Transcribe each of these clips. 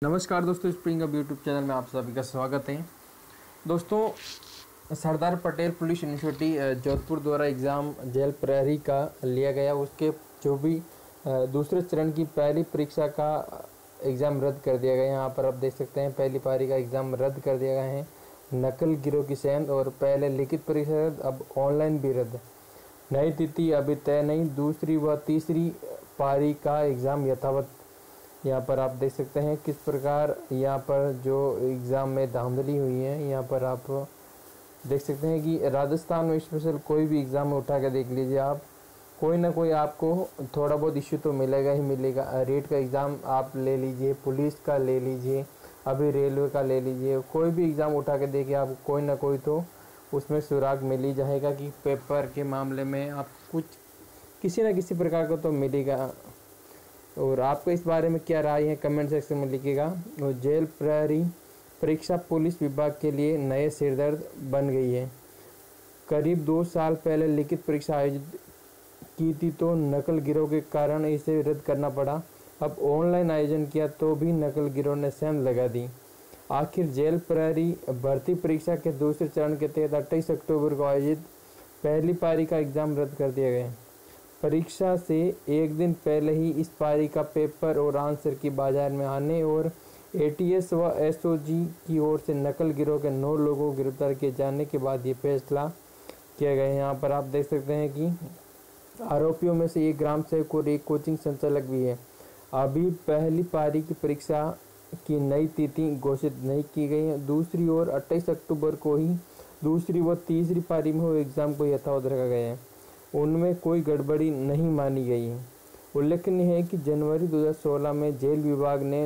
नमस्कार दोस्तों, spring up YouTube channel में आप सभी का स्वागत है। दोस्तों, सरदार पटेल पुलिस यूनिवर्सिटी जोधपुर द्वारा एग्ज़ाम जेल प्रहरी का लिया गया। उसके जो भी दूसरे चरण की पहली परीक्षा का एग्ज़ाम रद्द कर दिया गया। यहाँ पर आप देख सकते हैं पहली पारी का एग्ज़ाम रद्द कर दिया गया है। नकल गिरोह की सेंध और पहले लिखित परीक्षा रद्द, अब ऑनलाइन भी रद्द। नई तिथि अभी तय नहीं। दूसरी व तीसरी पारी का एग्ज़ाम यथावत। यहाँ पर आप देख सकते हैं किस प्रकार यहाँ पर जो एग्ज़ाम में धांधली हुई है। यहाँ पर आप देख सकते हैं कि राजस्थान में स्पेशल कोई भी एग्ज़ाम में उठा के देख लीजिए आप, कोई ना कोई आपको थोड़ा बहुत इश्यू तो मिलेगा ही मिलेगा। रेट का एग्ज़ाम आप ले लीजिए, पुलिस का ले लीजिए, अभी रेलवे का ले लीजिए, कोई भी एग्ज़ाम उठा के देखिए आप, कोई ना कोई तो उसमें सुराग मिल ही जाएगा कि पेपर के मामले में आप कुछ किसी न किसी प्रकार का तो मिलेगा। और आपको इस बारे में क्या राय है कमेंट सेक्शन में लिखिएगा। और जेल प्रहरी परीक्षा पुलिस विभाग के लिए नए सिरदर्द बन गई है। करीब 2 साल पहले लिखित परीक्षा आयोजित की थी तो नकल गिरोह के कारण इसे रद्द करना पड़ा। अब ऑनलाइन आयोजन किया तो भी नकल गिरोह ने सेंध लगा दी। आखिर जेल प्रहरी भर्ती परीक्षा के दूसरे चरण के तहत 28 अक्टूबर को आयोजित पहली पारी का एग्ज़ाम रद्द कर दिया गया। परीक्षा से एक दिन पहले ही इस पारी का पेपर और आंसर की बाजार में आने और एटीएस व एसओजी की ओर से नकल गिरोह के 9 लोगों को गिरफ्तार किए जाने के बाद ये फैसला किया गया। यहाँ पर आप देख सकते हैं कि आरोपियों में से एक ग्राम सेवक और एक कोचिंग संचालक भी है। अभी पहली पारी की परीक्षा की नई तिथि घोषित नहीं की गई है। दूसरी ओर 28 अक्टूबर को ही दूसरी व तीसरी पारी में हुए एग्ज़ाम को यथावत रखा गया है। उनमें कोई गड़बड़ी नहीं मानी गई है। उल्लेखनीय है कि जनवरी 2016 में जेल विभाग ने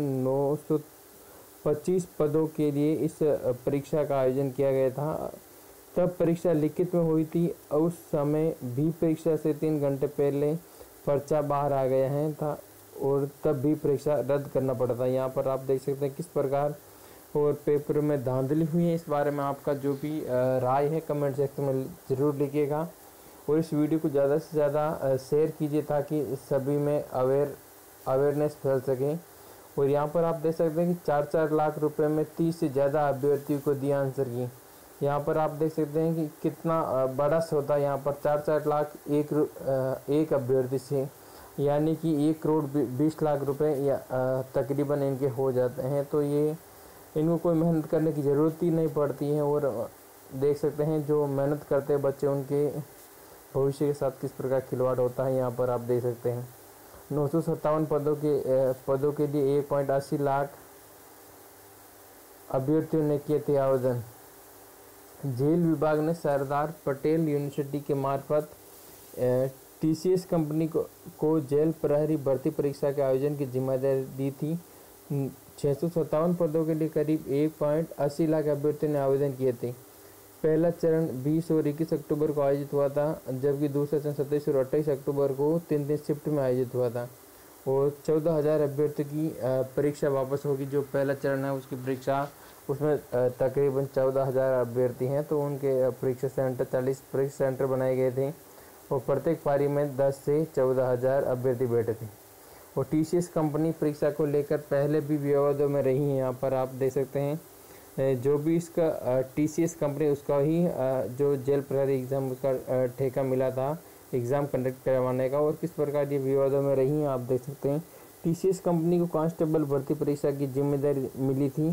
925 पदों के लिए इस परीक्षा का आयोजन किया गया था। तब परीक्षा लिखित में हुई थी। उस समय भी परीक्षा से 3 घंटे पहले पर्चा बाहर आ गया है था और तब भी परीक्षा रद्द करना पड़ा था। यहाँ पर आप देख सकते हैं किस प्रकार और पेपर में धांधली हुई है। इस बारे में आपका जो भी राय है कमेंट सेक्शन में ज़रूर लिखिएगा और इस वीडियो को ज़्यादा से ज़्यादा शेयर कीजिए ताकि सभी में अवेयरनेस फैल सके। और यहाँ पर आप देख सकते हैं कि 4-4 लाख रुपए में 30 से ज़्यादा अभ्यर्थियों को दिया आंसर की। यहाँ पर आप देख सकते हैं कि कितना बड़ा सौदा। यहाँ पर 4-4 लाख एक अभ्यर्थी से, यानी कि 1 करोड़ 20 लाख रुपए या तकरीबन इनके हो जाते हैं। तो ये इनको कोई मेहनत करने की ज़रूरत ही नहीं पड़ती है। और देख सकते हैं जो मेहनत करते हैं बच्चे, उनके भविष्य के साथ किस प्रकार खिलवाड़ होता है। यहाँ पर आप देख सकते हैं 957 पदों के लिए 1.80 लाख अभ्यर्थियों ने किए थे आवेदन। जेल विभाग ने सरदार पटेल यूनिवर्सिटी के मार्फत टीसीएस कंपनी को जेल प्रहरी भर्ती परीक्षा के आयोजन की जिम्मेदारी दी थी। 657 पदों के लिए करीब 1.80 लाख अभ्यर्थियों ने आवेदन किए थे। पहला चरण 20 और 21 अक्टूबर को आयोजित हुआ था, जबकि दूसरा चरण 27 और 28 अक्टूबर को 3 शिफ्ट में आयोजित हुआ था। और 14,000 अभ्यर्थियों की परीक्षा वापस होगी। जो पहला चरण है उसकी परीक्षा, उसमें तकरीबन 14,000 अभ्यर्थी हैं, तो उनके परीक्षा सेंटर 40 परीक्षा सेंटर बनाए गए थे और प्रत्येक पारी में 10 से 14,000 अभ्यर्थी बैठे थे। और टीसीएस कंपनी परीक्षा को लेकर पहले भी विवादों में रही है। यहाँ पर आप देख सकते हैं जो भी इसका टीसीएस कंपनी, उसका ही जो जेल प्रहरी एग्ज़ाम उसका ठेका मिला था एग्ज़ाम कंडक्ट करवाने का, और किस प्रकार ये विवादों में रही हैं आप देख सकते हैं। टीसीएस कंपनी को कांस्टेबल भर्ती परीक्षा की जिम्मेदारी मिली थी।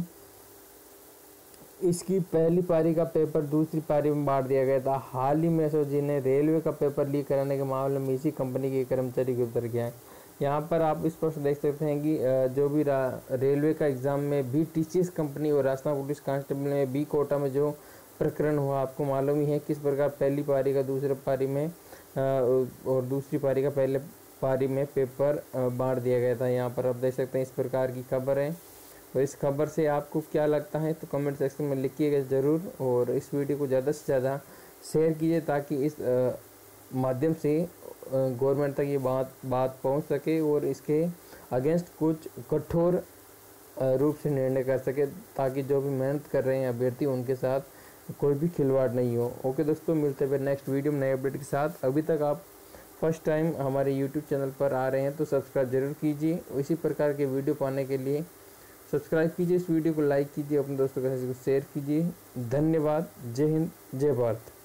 इसकी पहली पारी का पेपर दूसरी पारी में बांट दिया गया था। हाल ही में एसओजी ने रेलवे का पेपर लीक कराने के मामले में इसी कंपनी के कर्मचारी गिरफ्तार किया है। यहाँ पर आप स्पष्ट देख सकते हैं कि जो भी रेलवे का एग्ज़ाम में भी टीसीएस कंपनी और राजस्थान पुलिस कांस्टेबल में बी कोटा में जो प्रकरण हुआ, आपको मालूम ही है किस प्रकार पहली पारी का दूसरे पारी में और दूसरी पारी का पहले पारी में पेपर बांट दिया गया था। यहाँ पर आप देख सकते हैं इस प्रकार की खबर है। और इस खबर से आपको क्या लगता है तो कमेंट सेक्शन में लिखिएगा ज़रूर। और इस वीडियो को ज़्यादा से ज़्यादा शेयर कीजिए ताकि इस माध्यम से गवर्नमेंट तक ये बात पहुंच सके और इसके अगेंस्ट कुछ कठोर रूप से निर्णय कर सके, ताकि जो भी मेहनत कर रहे हैं अभ्यर्थी उनके साथ कोई भी खिलवाड़ नहीं हो। ओके दोस्तों, मिलते हैं नेक्स्ट वीडियो में नए अपडेट के साथ। अभी तक आप फर्स्ट टाइम हमारे यूट्यूब चैनल पर आ रहे हैं तो सब्सक्राइब जरूर कीजिए। इसी प्रकार के वीडियो पाने के लिए सब्सक्राइब कीजिए, इस वीडियो को लाइक कीजिए, अपने दोस्तों के साथ शेयर कीजिए। धन्यवाद। जय हिंद, जय भारत।